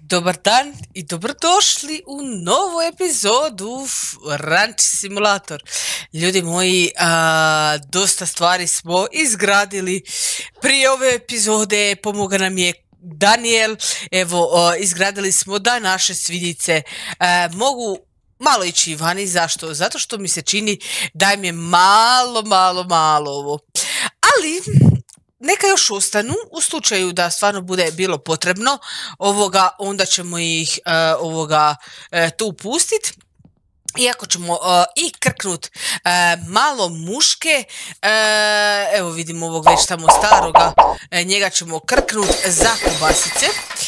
Dobar dan i dobrodošli u novu epizodu Ranch Simulator. Ljudi moji, dosta stvari smo izgradili prije ove epizode, pomogao nam je Daniel. Evo, izgradili smo da naše svinjice mogu malo ići vani. Zašto? Zato što mi se čini da im je malo ovo. Ali neka još ostanu, u slučaju da stvarno bude bilo potrebno onda ćemo ih tu pustiti. Iako ćemo i krknut malo muške, evo vidimo ovog već tamo staroga, njega ćemo krknut za kobasice.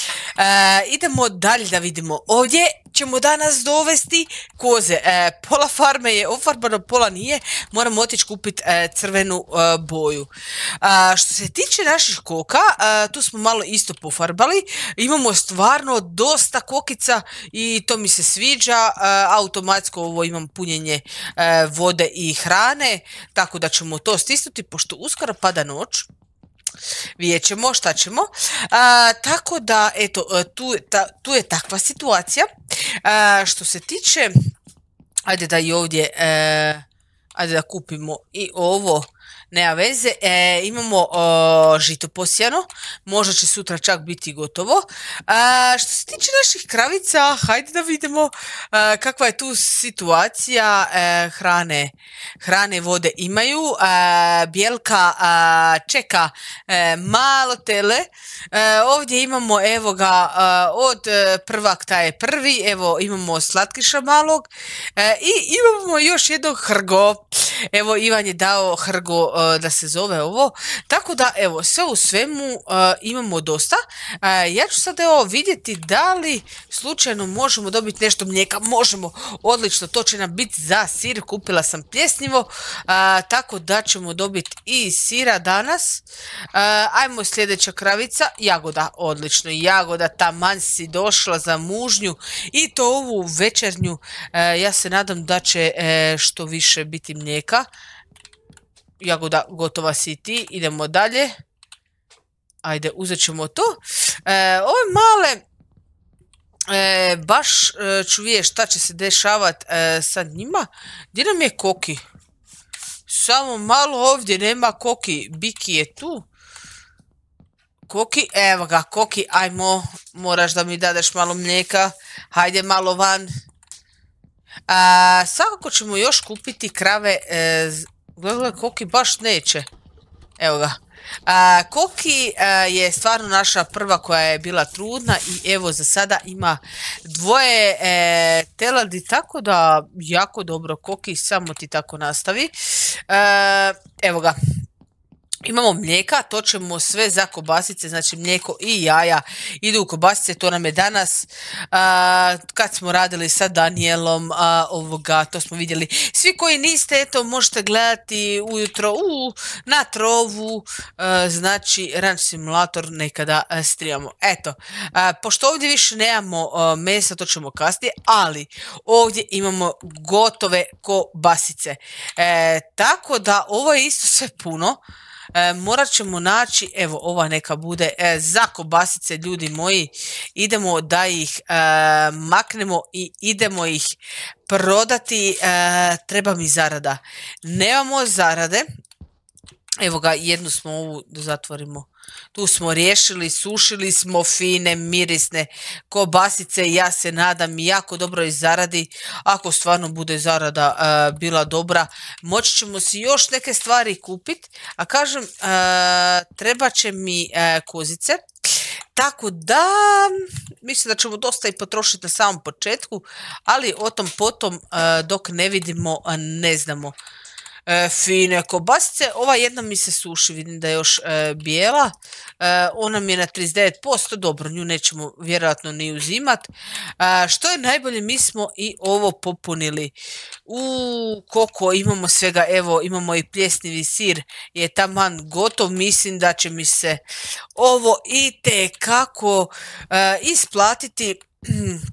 Idemo dalje da vidimo. Ovdje ćemo danas dovesti koze. Pola farme je ofarbano, pola nije. Moramo otići kupiti crvenu boju. Što se tiče naših koka, tu smo malo isto pofarbali. Imamo stvarno dosta kokica i to mi se sviđa. Automatsko ovo imam punjenje vode i hrane, tako da ćemo to stisnuti pošto uskoro pada noć. Vidjet ćemo šta ćemo. Tako da, eto, tu je takva situacija. Što se tiče, ajde da i ovdje, ajde da kupimo i ovo, nema veze. Imamo žito posijano, možda će sutra čak biti gotovo. Što se tiče naših kravica, hajde da vidimo kakva je tu situacija. Hrane, vode imaju. Bijelka čeka malo tele. Ovdje imamo, evo ga, od prvak taj je prvi, evo imamo slatkiša malog i imamo još jednog hrgo. Evo, Ivan je dao hrgo da se zove ovo. Tako da, evo, sve u svemu imamo dosta. Ja ću sad evo vidjeti da li slučajno možemo dobiti nešto mlijeka. Možemo, odlično, to će nam biti za sir. Kupila sam pljesnivo, tako da ćemo dobiti i sira danas. Ajmo sljedeća kravica, Jagoda, odlično. Jagoda, taman si došla za mužnju i to ovu večernju. Ja se nadam da će što više biti mlijeka. Jagoda, gotova si ti, idemo dalje. Ajde, uzet ćemo to. Ove male, baš ću vidjeti šta će se dešavati sa njima. Gdje nam je Koki? Samo malo ovdje, nema Koki. Biki je tu. Koki, evo ga, Koki, ajmo, moraš da mi dadeš malo mlijeka. Hajde malo van. Svakako ćemo još kupiti krave. Gledaj, Koki baš neće. Evo ga. Koki je stvarno naša prva koja je bila trudna i evo za sada ima dvoje teladi, tako da jako dobro. Koki, samo ti tako nastavi. Evo ga. Imamo mlijeka, to ćemo sve za kobasice, znači mlijeko i jaja idu u kobasice, to nam je danas, kad smo radili sa Danielom, to smo vidjeli. Svi koji niste, eto, možete gledati ujutro na trovu, znači Ranch Simulator nekada streamamo. Eto, pošto ovdje više nemamo mesa, to ćemo kasnije, ali ovdje imamo gotove kobasice. Tako da ovo je isto sve puno. Morat ćemo naći, evo ova neka bude za kobasice, ljudi moji. Idemo da ih maknemo i idemo ih prodati. Treba mi zarada. Nemamo zarade. Evo ga, jednu smo ovu da zatvorimo. Tu smo riješili, sušili smo fine, mirisne kobasice. Ja se nadam jako dobro iz zaradi. Ako stvarno bude zarada bila dobra, moći ćemo si još neke stvari kupiti. A kažem, treba će mi kozice. Tako da, mislim da ćemo dosta i potrošiti na samom početku, ali o tom potom dok ne vidimo, ne znamo. Fine kobasice, ova jedna mi se suši, vidim da je još bijela, ona mi je na 39%, dobro, nju nećemo vjerojatno ni uzimat. Što je najbolje, mi smo i ovo popunili. Koliko imamo svega, evo imamo i pljesnivi sir, je taman gotov, mislim da će mi se ovo itekako isplatiti.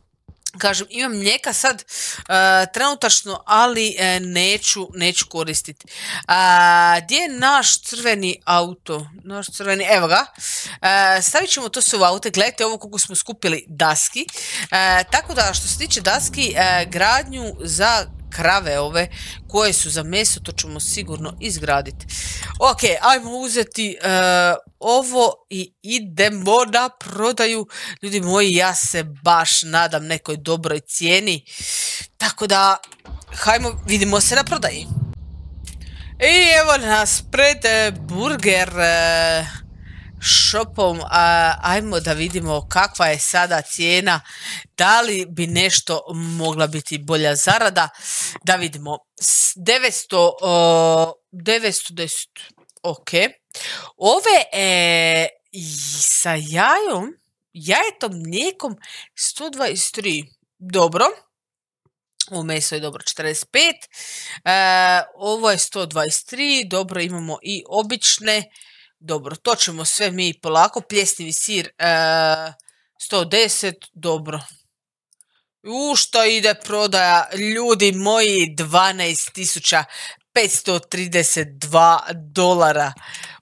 Kažem, imam mlijeka sad trenutačno, ali neću koristiti. Gdje je naš crveni auto? Naš crveni, evo ga. Stavit ćemo to sve u aute. Gledajte ovo koliko smo skupili daski. Tako da što se tiče daski, gradnju za krave ove koje su za meso, to ćemo sigurno izgraditi. Ok, ajmo uzeti ovo i idemo na prodaju. Ljudi moji, ja se baš nadam nekoj dobroj cijeni. Tako da, hajmo, vidimo se na prodaji. I evo nas pred burger shopom. Ajmo da vidimo kakva je sada cijena. Da li bi nešto mogla biti bolja zarada? Da vidimo. 910. Ok. Ove sa jajetom mlijekom 123. Dobro. Ovo meso je dobro 45. Ovo je 123. Dobro, imamo i obične. Dobro, to ćemo sve mi polako. Pljesnivi sir 110. Dobro. Što ide prodaja? Ljudi moji, $12,532.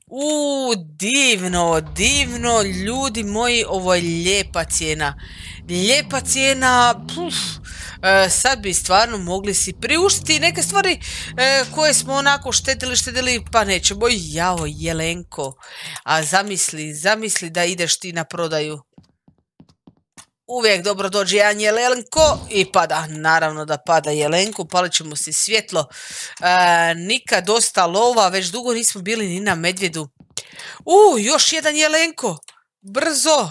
Divno, divno, ljudi moji, ovo je lijepa cijena. Lijepa cijena, sad bi stvarno mogli si priuštiti neke stvari koje smo onako štedili, pa nećemo. Jao, Jelenko, a zamisli da ideš ti na prodaju. Uvijek dobro dođe jedan Jelenko i pada, naravno da pada Jelenko, palit ćemo si svjetlo. Nikad dosta lova, već dugo nismo bili ni na medvjedu. Još jedan Jelenko, brzo,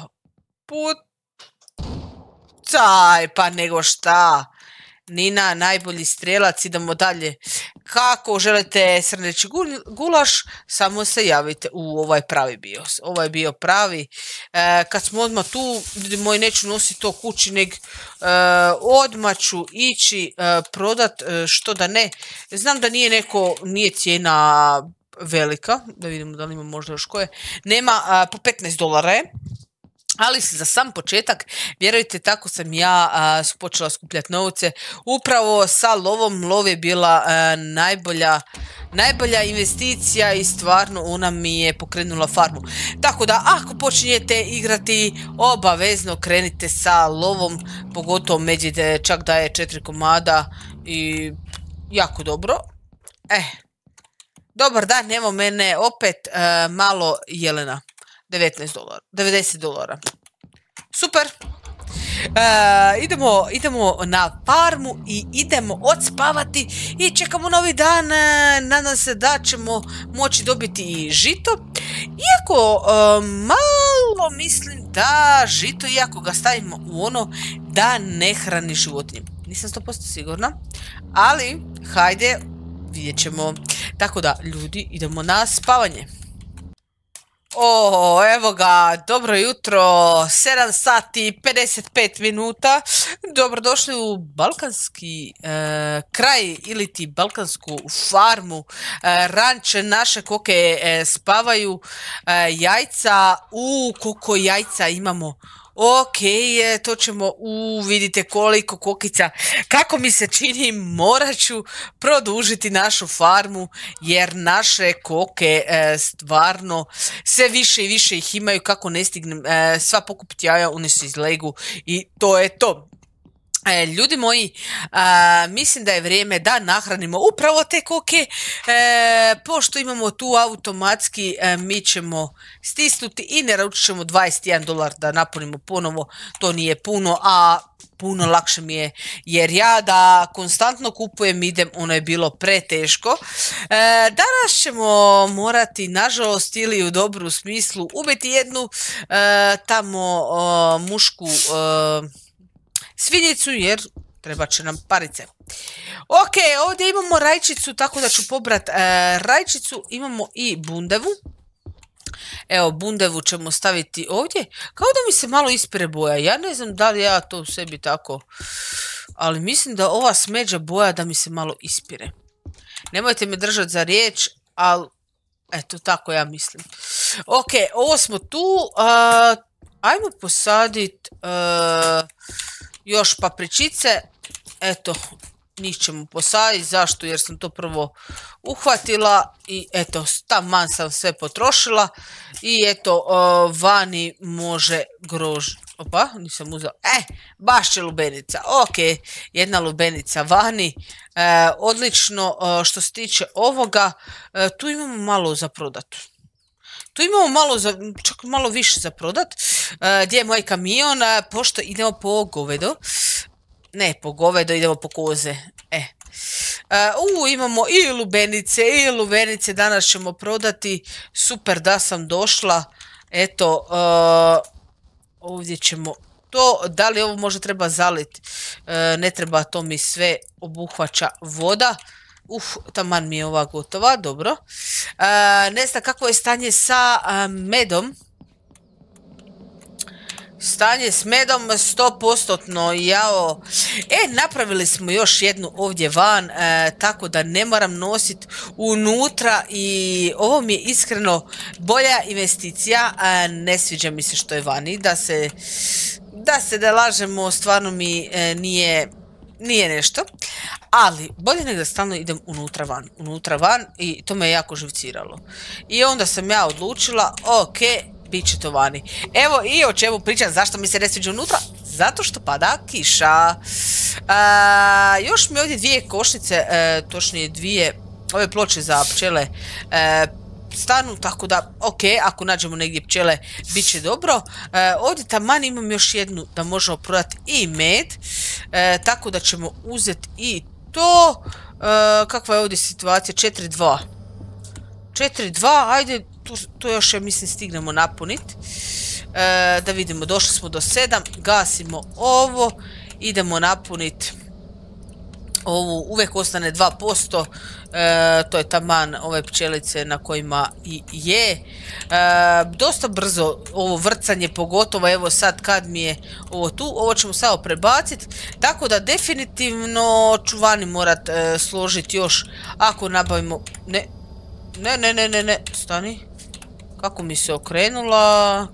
pucaj, pa nego šta. Nina, najbolji strelac, idemo dalje. Kako želite srneći gulaš, samo se javite. Ovaj pravi bio. Ovo je bio pravi. Kad smo odmah tu, ljudi moji, neću nositi to kući, neg odmah ću ići prodat, što da ne. Znam da nije cijena velika, da vidimo da li ima možda još koje. Nema, po $15 je. Ali za sam početak, vjerujte, tako sam ja počela skupljati novce. Upravo sa lovom. Lov je bila najbolja investicija i stvarno ona mi je pokrenula farmu. Tako da ako počinjete igrati, obavezno krenite sa lovom, pogotovo medvjede, čak daje 4 komada i jako dobro. Dobar dan, evo mene opet malo jelena. $90. Super. Idemo na farmu i idemo odspavati i čekamo novi dan. Nadam se da ćemo moći dobiti i žito. Iako malo mislim da žito, iako ga stavimo u ono da ne hrani životinje. Nisam 100% sigurna, ali hajde, vidjet ćemo. Tako da, ljudi, idemo na spavanje. Evo ga, dobro jutro, 7 sati i 55 minuta. Dobrodošli u balkanski kraj ili ti balkansku farmu. Ranče naše koke spavaju, jajca, koliko jajca imamo. Ok, to ćemo, vidite koliko kokica. Kako mi se čini, morat ću produžiti našu farmu, jer naše koke stvarno sve više i više ih imaju. Kako ne stignem sva pokupiti jaja, one se izlegu i to je to. Ljudi moji, mislim da je vrijeme da nahranimo upravo te koke. Pošto imamo tu automatski, mi ćemo stisnuti i naručit ćemo $21 da napunimo ponovo. To nije puno, a puno lakše mi je, jer ja da konstantno kupujem idem, ono je bilo preteško. Danas ćemo morati, nažalost ili u dobru smislu, ubiti jednu tamo mušku svinjicu, jer treba će nam parice. Ok, ovdje imamo rajčicu, tako da ću pobrat rajčicu. Imamo i bundevu. Evo, bundevu ćemo staviti ovdje. Kao da mi se malo ispire boja. Ja ne znam da li ja to u sebi tako, ali mislim da ova smeđa boja da mi se malo ispire. Nemojte me držati za riječ, ali eto, tako ja mislim. Ok, ovo smo tu. Ajmo posaditi još papričice, eto, njih ćemo posaditi, zašto? Jer sam to prvo uhvatila i eto, taman sam sve potrošila i eto, vani može grož. Opa, nisam uzela. Baš će lubenica. Ok, jedna lubenica vani. Odlično, što se tiče ovoga, tu imamo malo za prodat. Tu imamo čak malo više za prodat. Gdje je moj kamion? Pošto idemo po govedo. Ne, po govedo, idemo po koze. Imamo i lubenice, danas ćemo prodati. Super da sam došla. Eto, ovdje ćemo to, da li ovo možda treba zaliti? Ne treba, to mi sve obuhvaća voda. Taman mi je ova gotova, dobro. Ne znam kako je stanje sa medom. Stanje s medom 100%, jao. Napravili smo još jednu ovdje van, tako da ne moram nositi unutra i ovo mi je iskreno bolja investicija. Ne sviđa mi se što je vani, da lažemo, stvarno mi nije nešto. Ali bolje nego da stalno idem unutra van i to me jako živciralo. I onda sam ja odlučila, ok, bit će to vani. Evo i o čemu pričam, zašto mi se ne sviđa unutra? Zato što pada kiša. Još mi ovdje dvije košnice, točnije dvije ove ploče za pčele stanu, tako da, ok, ako nađemo negdje pčele, bit će dobro. Ovdje taman imam još jednu da možemo prodati i med, tako da ćemo uzeti i to. Kakva je ovdje situacija? 4-2. 4-2, ajde, to još, ja mislim, stignemo napuniti. Da vidimo, došli smo do 7, gasimo ovo, idemo napuniti ovu, uvijek ostane 2%, to je taman ove pčelice na kojima i je. Dosta brzo ovo vrcanje, pogotovo evo sad kad mi je ovo tu, ovo ćemo samo prebaciti, tako da definitivno ću vani morat složiti još, ako nabavimo, ne, stani, kako mi se okrenula,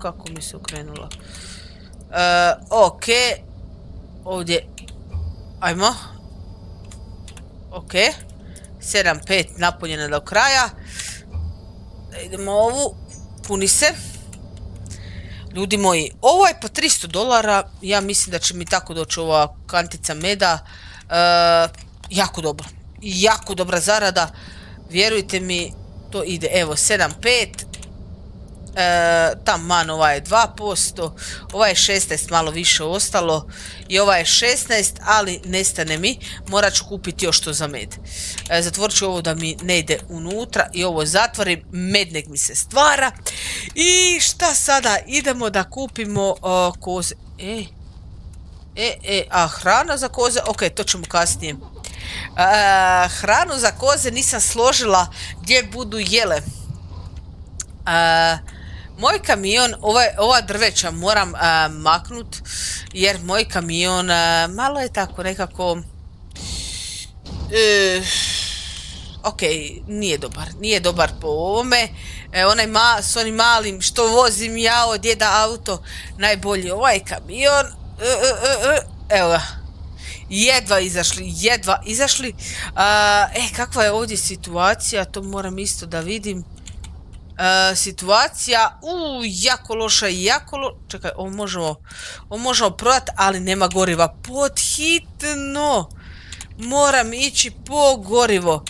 ok, ovdje, ajmo. Ok, 7-5 napunjena do kraja. Idemo ovu, puni se. Ljudi moji, ovo je po $300, ja mislim da će mi tako doći ova kantica meda. Jako dobro, jako dobra zarada, vjerujte mi, to ide, evo 7-5. Taman ova je 2%, ova je 16, malo više ostalo i ova je 16, ali nestane mi, morat ću kupiti još to za med. Zatvorit ću ovo da mi ne ide unutra i ovo zatvorim, med nek mi se stvara. I šta sada, idemo da kupimo koze. A hrana za koze, ok, to ćemo kasnije. Hranu za koze nisam složila gdje budu jele. Moj kamion, ova drveća moram maknut, jer moj kamion malo je tako nekako, ok, nije dobar po ovome. S onim malim što vozim ja od djeda auto, najbolji ovaj kamion, evo ga, jedva izašli. Kakva je ovdje situacija, to moram isto da vidim. Situacija, jako loša, čekaj, ovo možemo prodati, ali nema goriva, podhitno moram ići po gorivo.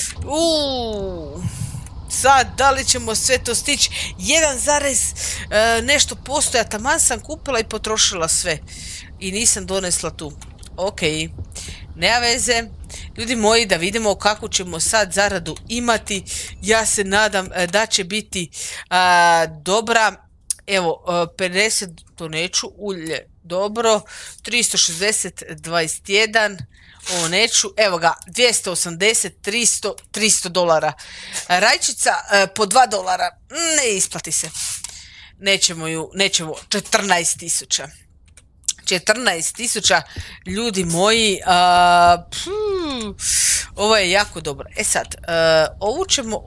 Sad, da li ćemo sve to stići? 1, nešto postoja, taman sam kupila i potrošila sve i nisam donesla tu. Ok, nema veze. Ljudi moji, da vidimo kako ćemo sad zaradu imati. Ja se nadam da će biti dobra. Evo, 50, to neću, ulje, dobro. 360, 21, ovo neću. Evo ga, 280, $300. Rajčica po $2, ne isplati se. Nećemo, 14.000. 14.000, ljudi moji, ovo je jako dobro. Sad, ovu ćemo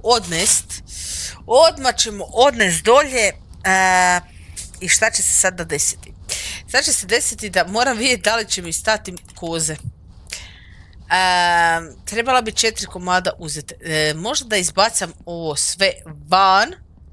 odmah ćemo odnest dolje i šta će se sada desiti? Sad će se desiti da moram vidjeti da li će mi stati koze. Trebala bi 4 komada uzeti. Možda da izbacam ovo sve van.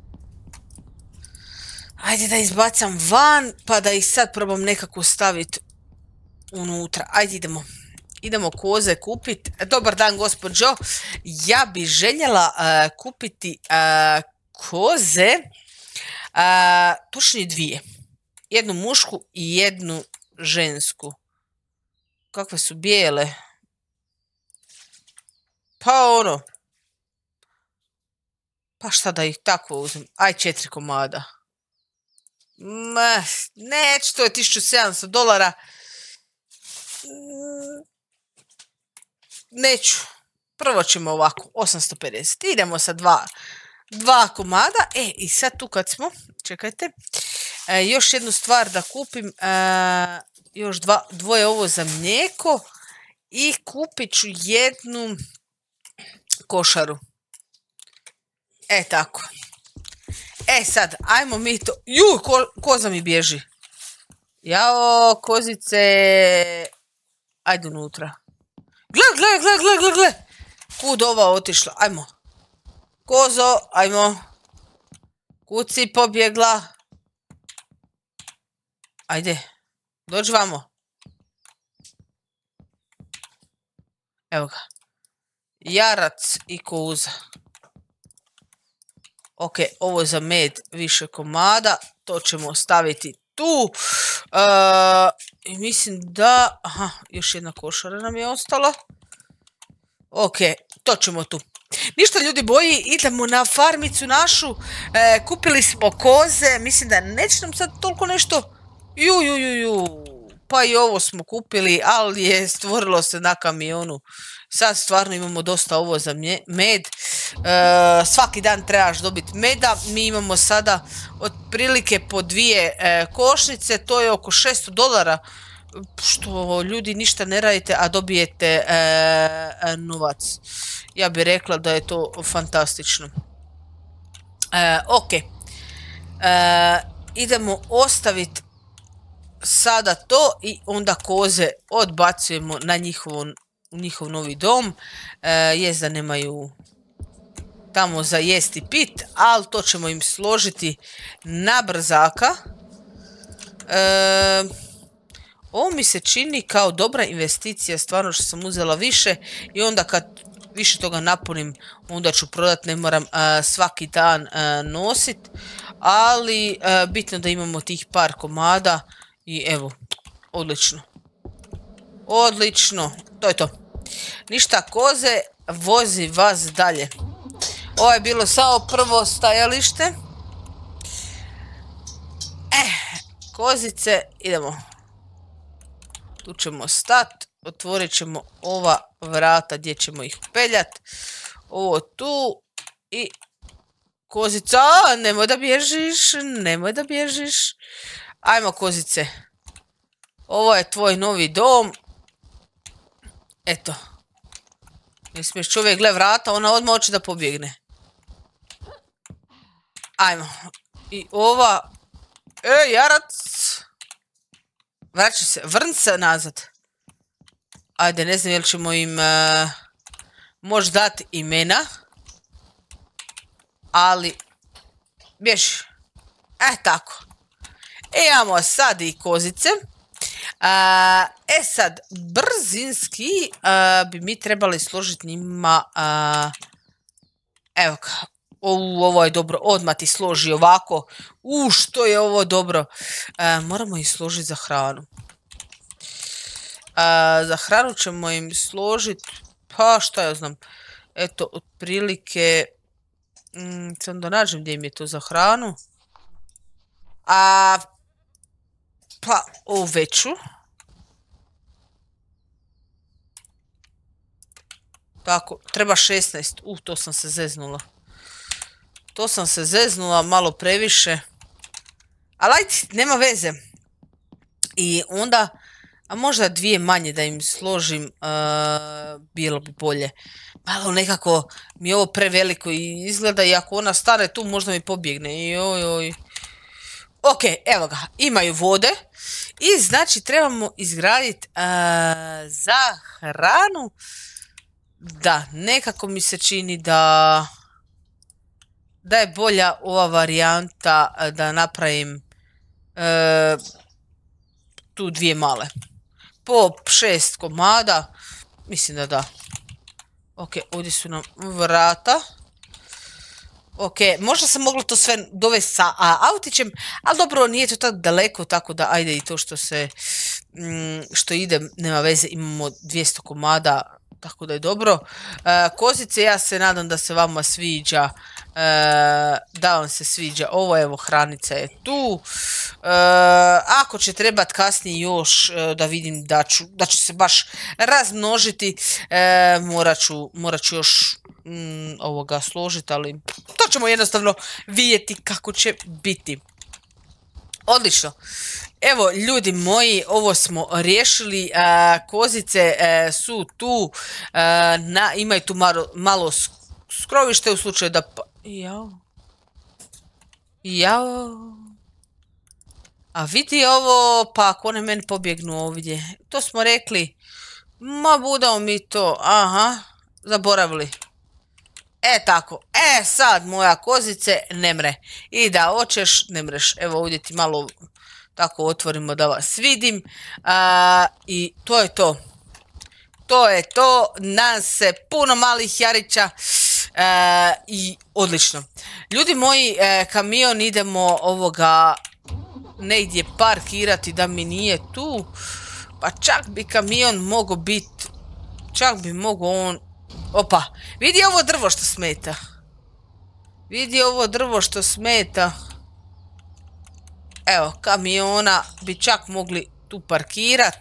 Ajde da izbacam van, pa da ih sad probam nekako staviti unutra. Ajde idemo. Idemo koze kupiti. Dobar dan, gospođo. Ja bi željela kupiti koze. Točnije 2. Jednu mušku i jednu žensku. Kakve su bijele. Pa ono. Pa šta da ih tako uzmem. Aj 4 komada. Neće, to je $1700. Neću. Prvo ćemo ovako, 850. Idemo sa 2 komada. I sad tu kad smo, čekajte, još jednu stvar da kupim, još 2 ovo za mlijeko i kupit ću jednu košaru. Tako. Sad, ajmo mi to... Koza mi bježi. Jao, kozice... Ajde unutra. Gle. Kud ova otišla? Ajmo. Kozo, ajmo. Kud si pobjegla? Ajde. Dođi vamo. Evo ga. Jarac i koza. Ok, ovo za med više komada. To ćemo staviti tu. Mislim da... Aha, još jedna košara nam je ostala. Ok, to ćemo tu. Ništa ljudi boji, idemo na farmicu našu. Kupili smo koze. Mislim da neće nam sad toliko nešto... Pa i ovo smo kupili, ali je stvorilo se na kamionu. Sad stvarno imamo dosta ovo za med. Svaki dan trebaš dobiti meda. Mi imamo sada otprilike po 2 košnice. To je oko $600. Što ljudi ništa ne radite, a dobijete novac. Ja bih rekla da je to fantastično. Ok. Idemo ostaviti sada to i onda koze odbacujemo na njihov novi dom. Jest da nemaju tamo za jest i pit, ali to ćemo im složiti na brzaka. Ovo mi se čini kao dobra investicija, stvarno što sam uzela više i onda kad više toga napunim, onda ću prodat, ne moram svaki dan nosit, ali bitno da imamo tih par komada i evo, odlično. Odlično, to je to. Ništa koze, vozi vas dalje. Ovo je bilo samo prvo stajalište. Kozice, idemo. Tu ćemo stat, otvorit ćemo ova vrata gdje ćemo ih peljat. Ovo tu i kozica, nemoj da bježiš. Ajmo kozice. Ovo je tvoj novi dom. Eto. Ne smiješ, čovjek gle vrata, ona odmah hoće da pobjegne. Ajmo. I ova... jarac! Vraća se, vrn se nazad. Ajde, ne znam jel ćemo im možda dati imena. Ali... Bježi. Tako. Imamo sad i kozice. Sad, brzinski bi mi trebali složiti njima... Evo ga. Ovo je dobro, odmah ti složi ovako. Što je ovo dobro. Moramo ih složiti za hranu. Za hranu ćemo im složiti, pa šta ja znam. Eto, otprilike... Sam da nađem gdje im je to za hranu. Pa ovu veću. Tako, treba 16. To sam se zeznula. To sam se zeznula malo previše. Ali ajde, nema veze. I onda, a možda 2 manje da im složim, bilo bi bolje. Malo nekako mi je ovo preveliko i izgleda i ako ona stane tu možda mi pobjegne. Ok, evo ga, imaju vode. I znači trebamo izgraditi za hranu. Da, nekako mi se čini da je bolja ova varijanta da napravim tu 2 male. Po 6 komada. Mislim da. Ok, ovdje su nam vrata. Ok, možda sam mogla to sve dovesti sa autićem, ali dobro, nije to tako daleko, tako da ajde i to što ide, nema veze, imamo 200 komada, tako da je dobro. Kozice, ja se nadam da se vama sviđa, da vam se sviđa ovo, evo hranica je tu. Ako će trebati kasnije još da vidim da ću se baš razmnožiti, morat ću još ovoga složiti, ali to ćemo jednostavno vidjeti kako će biti. Odlično. Evo, ljudi moji, ovo smo riješili. Kozice su tu. Imaju tu malo skrovište u slučaju da... Jao. A vidi ovo, pa ako one meni pobjegnu ovdje. To smo rekli. Ma budemo mi to. Aha, zaboravili. Tako. Sad moja kozice ne mre. I da hoćeš, ne mreš. Evo ovdje ti malo tako otvorimo da vas vidim. I to je to. To je to. Nam se puno malih jarića. I odlično. Ljudi moji, kamion idemo ovoga negdje parkirati da mi nije tu. Pa čak bi kamion mogao biti. Čak bi mogao on... Opa, vidi ovo drvo što smeta. Vidi ovo drvo što smeta. Evo, kamiona bi čak mogli tu parkirat.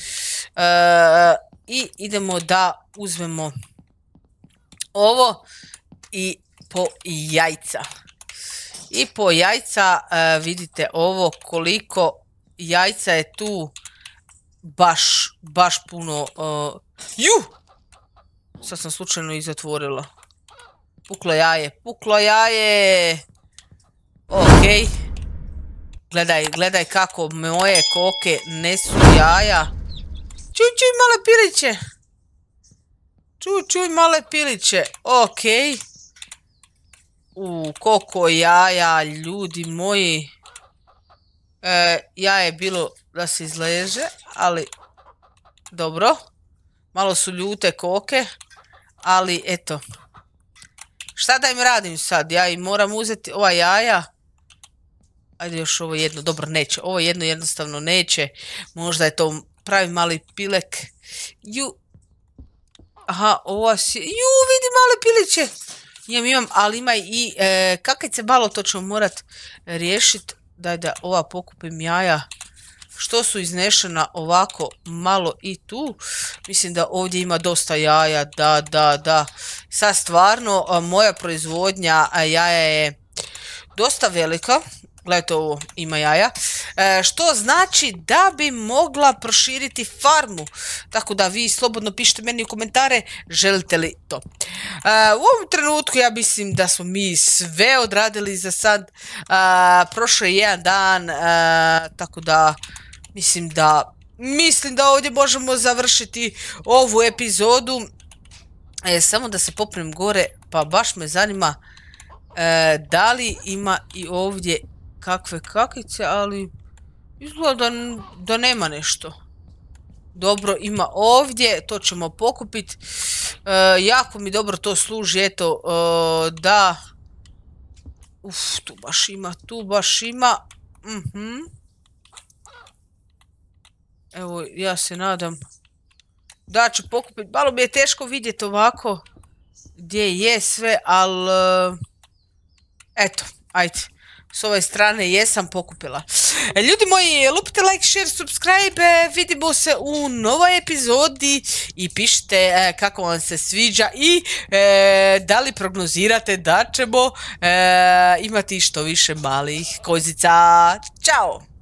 I idemo da uzmemo ovo i po jajca. I po jajca vidite ovo koliko jajca je tu. Baš puno. Sad sam slučajno ih zatvorila. Puklo jaje. Ok. Gledaj kako moje koke nesu jaja. Čuj male piliće. Čuj male piliće. Ok. Koliko jaja, ljudi moji. Jaje je bilo da se izleže, ali dobro. Malo su ljute koke, ali eto. Šta da im radim sad? Ja im moram uzeti ova jaja. Ajde još ovo jedno. Dobro, neće. Ovo jedno jednostavno neće. Možda je to pravi mali pilek. Aha, ova si... vidi male piliće. Imam, ali ima i kakice malo, to ćemo morat riješiti. Daj da ova pokupim jaja. Što su iznešena ovako malo i tu. Mislim da ovdje ima dosta jaja. Da. Sad stvarno moja proizvodnja jaja je dosta velika. Gledajte ovo, ima jaja. Što znači da bi mogla proširiti farmu. Tako da vi slobodno pišite meni u komentare želite li to. U ovom trenutku ja mislim da smo mi sve odradili za sad. Prošao je jedan dan. Tako da mislim da ovdje možemo završiti ovu epizodu. Samo da se popnem gore, pa baš me zanima da li ima i ovdje kakve kakice, ali izgleda da nema nešto. Dobro, ima ovdje, to ćemo pokupiti. Jako mi dobro to služi, eto, da... tu baš ima. Evo, ja se nadam da ću pokupiti. Malo mi je teško vidjeti ovako gdje je sve, ali... Eto, ajde. S ove strane jesam pokupila. Ljudi moji, lupite like, share, subscribe. Vidimo se u novoj epizodi i pišite kako vam se sviđa i da li prognozirate da ćemo imati što više malih kozica. Ćao!